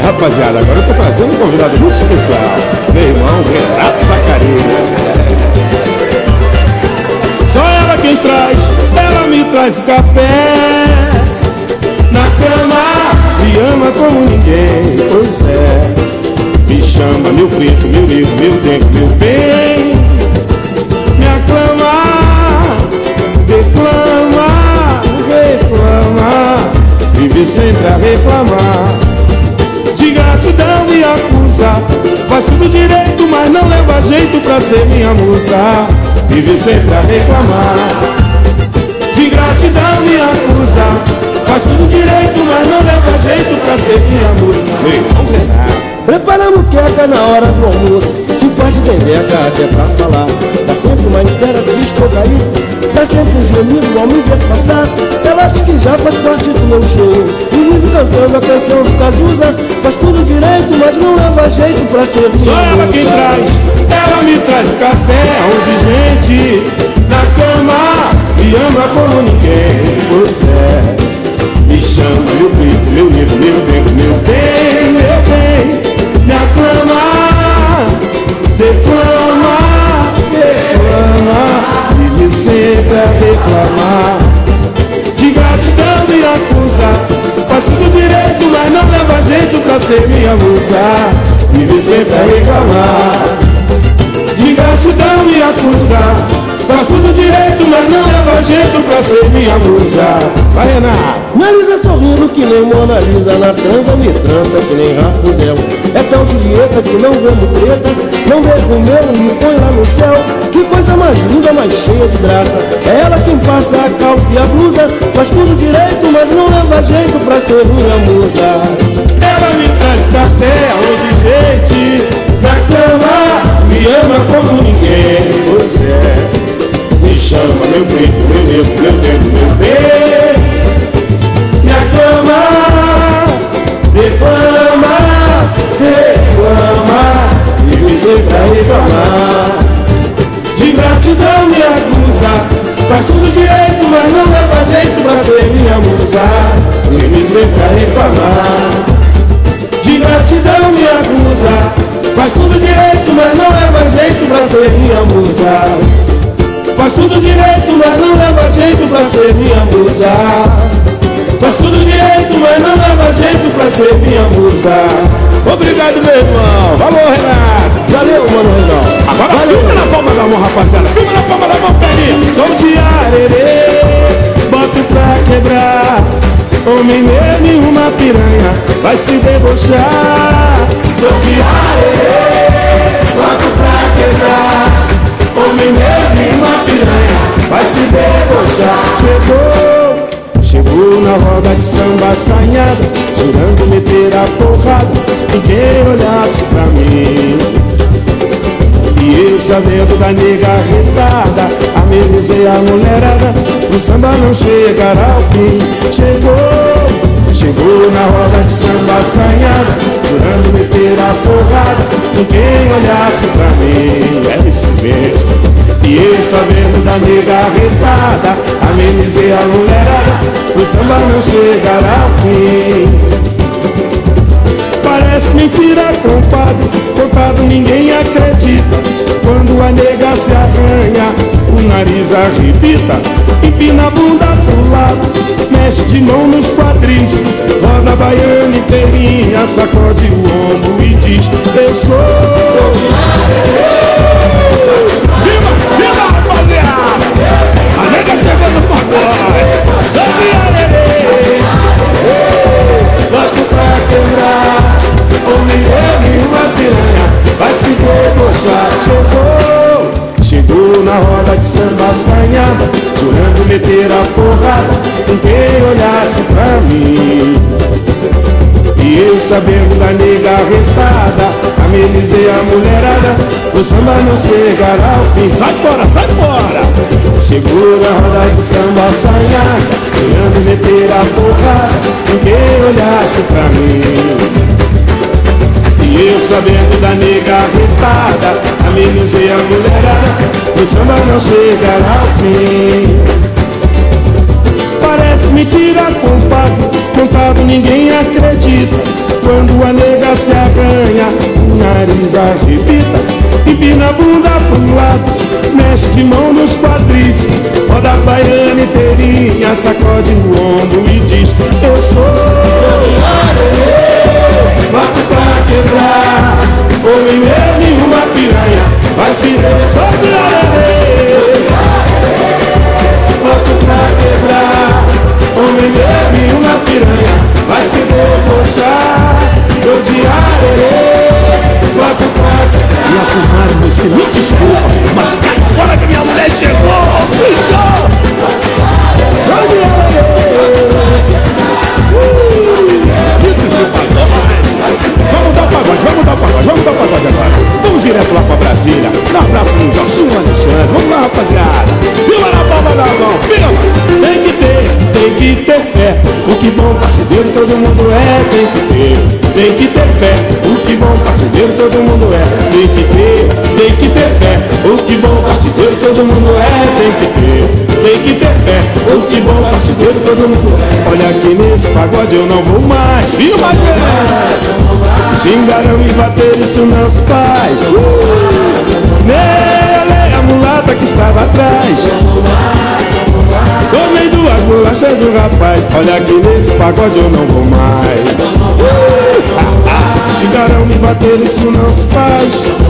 rapaziada, agora eu tô trazendo um convidado muito especial, meu irmão Renato Zacarias. Só ela quem traz, ela me traz o café. Na cama, me ama como ninguém, pois é. Me chama meu preto, meu negro, meu tempo, meu bem. Me aclama, declama, reclama, vive sempre a reclamar. De gratidão me acusa, faz tudo direito, mas não leva jeito pra ser minha musa. Vive sempre a reclamar. De gratidão me acusa, faz tudo direito, mas não leva jeito pra ser minha musa. Preparamos queca na hora do almoço, se faz de vendeca até pra falar. Dá sempre uma inteira se descocair, dá sempre um gemido ao me ver passar. Ela diz que já faz parte do meu show e vive cantando a canção do Cazuza. Faz tudo direito, mas não leva jeito pra ser minha. Só ela quem traz, ela me traz café, onde gente na cama me ama como ninguém, pois é. Me chama meu preto, meu negro, meu negro, meu bem, meu bem. Me aclama, declama, reclama, vive sempre a reclamar. De gratidão me acusa, faz tudo direito, mas não leva jeito pra ser minha musa. Vive sempre a reclamar. De gratidão me acusa, faz tudo direito, mas não leva jeito pra ser minha musa. Vai, Renato. Minha Lisa sorrindo que nem Mona Lisa, na transa me trança que nem Rapunzel. É tão Julieta que não vemos treta, não vê Romeu e me põe lá no céu. Que coisa mais linda, mais cheia de graça. É ela quem passa a calça e a blusa, faz tudo direito, mas não leva jeito pra ser minha musa. Ela me traz café, onde gente na cama me ama como ninguém, pois é. Me chama meu preto, meu negro, meu negro, meu bem. Me aclama, declama, reclama, vive sempre a reclamar. De gratidão me acusa, faz tudo direito, mas não leva jeito pra ser minha musa. Vive sempre a reclamar. De gratidão me acusa, faz tudo direito, mas não leva jeito pra ser minha musa. Faz tudo direito, mas não leva jeito pra ser minha musa. Faz tudo direito, mas não leva jeito pra ser minha musa. Obrigado, meu irmão. Valeu, Renato. Valeu, mano, Renato. Agora valeu, filma na palma da mão, rapaziada. Filma na palma da mão, peguinha. Sou de arerê, boto pra quebrar. Homem mesmo e uma piranha vai se debochar. Sou de arerê, boto pra quebrar. Homem mesmo e uma piranha vai se debochar. Chegou na roda de samba assanhada, jurando meter a porrada, ninguém olhasse pra mim. E eu sabendo da nega retada, amenizei a mulherada, pro samba não chegar ao fim. Chegou na roda de samba assanhada, jurando meter a porrada, ninguém olhasse pra mim. É isso mesmo. E eu sabendo da nega retada, amenizei a mulherada, pro samba não chegar ao fim. Parece mentira, contado ninguém acredita. Quando a nega se arranha, o nariz arrebita, empina a bunda pro lado, mexe de mão nos quadris, roda a baiana inteirinha, sacode o ombro e diz: eu sou. Viva, rapaziada! A nega chegou no pagode. Sou de arerê, boto pra quebrar. Homem e uma piranha vai se debochar. Chegou na roda de samba assanhada, jurando meter a porrada, ninguém olhasse pra mim. E eu sabendo da nega retada, amenizei a mulherada, o samba não chegará ao fim. Sai fora, sai fora! Chegou na roda de samba assanhada, jurando meter a porrada, ninguém olhasse pra mim. E eu sabendo da nega retada, amenizei a mulherada, o samba não chegará ao fim. Parece Parece mentira, compadre, contado ninguém acredita. Quando a nega se arranha, o nariz arrebita. Empina a bunda pro lado, mexe de mão nos quadris, roda a baiana inteirinha, sacode o ombro e diz: eu sou bato pra quebrar, homem meu nenhuma piranha vai se resolver. Bato pra quebrar, homem meu nenhuma piranha vai se debochar. Sou de arerê, bato pra quebrar. E a comadre, você me desculpa, mas cai fora que minha mulher chegou, bicho! Vamos dar o pagode, vamos dar o pagode agora. Vamos direto lá pra Brasília, na Praça do Jorginho Alexandre. Vamos lá, rapaziada. Filma na palma da mão, filma. Tem que ter fé, o que bom partideiro todo mundo é. Tem que ter fé, o que bom partideiro todo mundo é. Tem que ter fé, o que bom partideiro todo mundo é. Tem que ter fé, o que bom partideiro todo mundo é. Olha aqui nesse pagode eu não vou mais, viu, Magrela? Xingaram e bater, isso não se faz. Nele a mulata que estava atrás. Tomei duas bolachas do rapaz. Olha aqui nesse pagode eu não vou mais. Xingaram me bater, isso não se faz.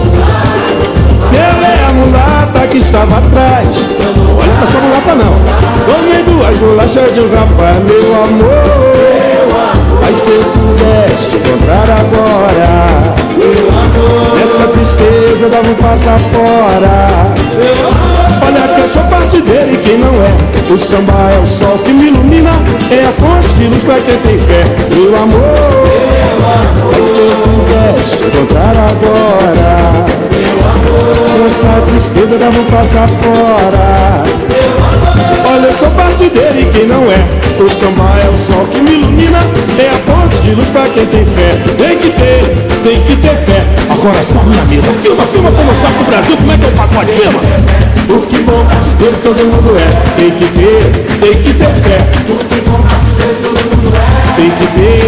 Nele a mulata que estava atrás. Olha pra essa mulata não. Tomei duas bolachas de um rapaz. Meu amor, ai se eu pudesse te encontrar agora, essa tristeza dava um passar fora. Olha que eu sou partideiro e quem não é. O samba é o sol que me ilumina, é a fonte de luz pra quem tem fé. Meu amor, ai se eu pudesse te encontrar agora, essa tristeza dava um passar fora. Olha, eu sou partideiro e quem não é. O samba é o sol que me ilumina, é a fonte de luz pra quem tem fé. Tem que ter fé. Agora só minha mesa. Filma pra mostrar pro Brasil como é que é o pagode, filma. O que bom partideiro todo mundo é. Tem que ter fé. O que bom partideiro todo mundo é. Tem que ter.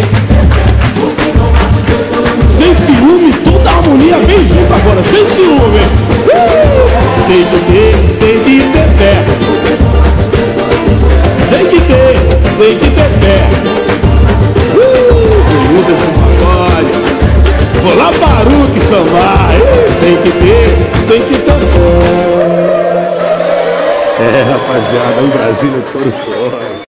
Sem ciúme, toda a harmonia vem junto agora, sem ciúme. Tem que ter fé. Tem que ter fé. Muda esse pagode. Vou lá Baruque sambar. Tem que ter fé. Rapaziada, o Brasil é todo.